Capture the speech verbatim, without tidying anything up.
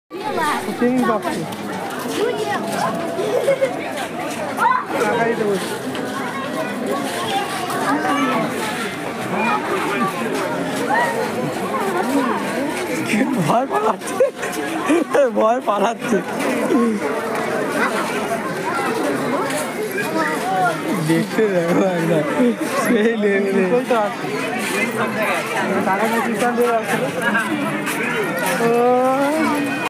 তিন পাচ্ছি টাকাই দেবো ভয় পালাচ্ছে ভয় পালাচ্ছে দেখতে দেখো একবার সেই লেভেলে টাকা